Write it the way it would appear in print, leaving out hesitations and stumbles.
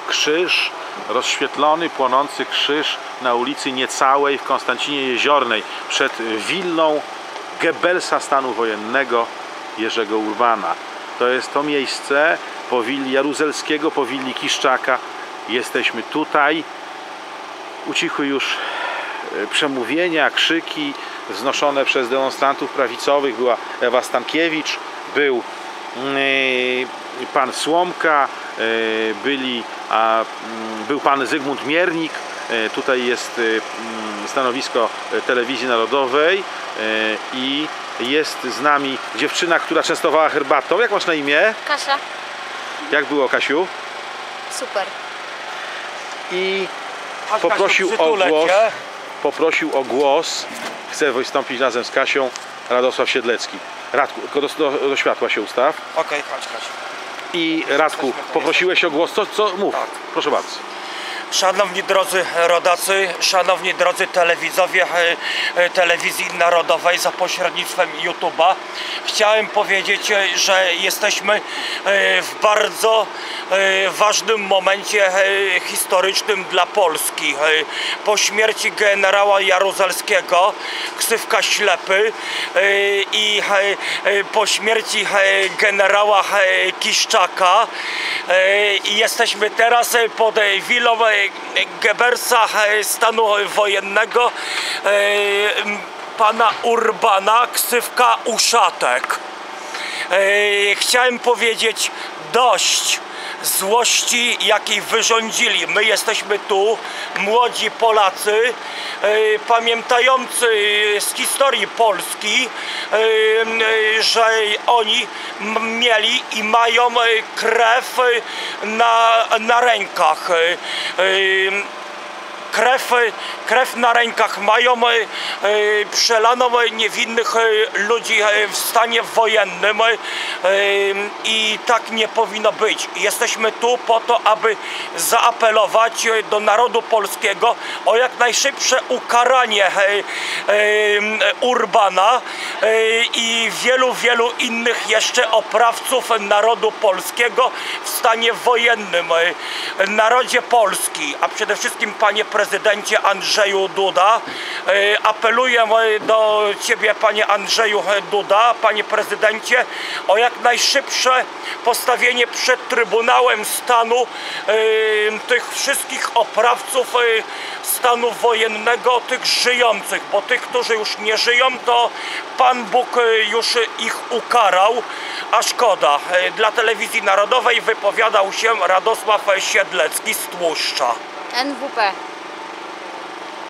krzyż, rozświetlony, płonący krzyż na ulicy Niecałej w Konstancinie Jeziornej przed willą Goebbelsa stanu wojennego Jerzego Urbana. To jest to miejsce po willi Jaruzelskiego, po willi Kiszczaka. Jesteśmy tutaj. Ucichły już przemówienia, krzyki wznoszone przez demonstrantów prawicowych. Była Ewa Stankiewicz, był pan Słomka, był pan Zygmunt Miernik. Tutaj jest stanowisko Telewizji Narodowej i jest z nami dziewczyna, która częstowała herbatą. Jak masz na imię? Kasia. Jak było, Kasiu? Super. I poprosił o głos, chce wystąpić razem z Kasią, Radosław Siedlecki. Radku, do światła się ustaw. Okej, chodź Kasiu. I Radku, poprosiłeś o głos, co mów? Tak. Proszę bardzo. Szanowni drodzy rodacy, szanowni drodzy telewidzowie Telewizji Narodowej za pośrednictwem YouTube'a, chciałem powiedzieć, że jesteśmy w bardzo ważnym momencie historycznym dla Polski. Po śmierci generała Jaruzelskiego, ksywka Ślepy, i po śmierci generała Kiszczaka jesteśmy teraz pod willą Goebbelsa stanu wojennego, pana Urbana, ksywka Uszatek. Chciałem powiedzieć dość złości, jakiej wyrządzili. My jesteśmy tu, młodzi Polacy, pamiętający z historii Polski, że oni mieli i mają krew na rękach. Krew na rękach mają, przelaną niewinnych ludzi w stanie wojennym i tak nie powinno być. Jesteśmy tu po to, aby zaapelować do narodu polskiego o jak najszybsze ukaranie Urbana i wielu innych jeszcze oprawców narodu polskiego w stanie wojennym. Narodzie Polski, a przede wszystkim panie prezydencie Andrzeju Duda, apeluję do ciebie, panie Andrzeju Duda, panie prezydencie, o jak najszybsze postawienie przed Trybunałem Stanu tych wszystkich oprawców stanu wojennego, tych żyjących, bo tych, którzy już nie żyją, to Pan Bóg już ich ukarał, a szkoda. Dla Telewizji Narodowej wypowiadał się Radosław Siedlecki z Tłuszcza. NWP.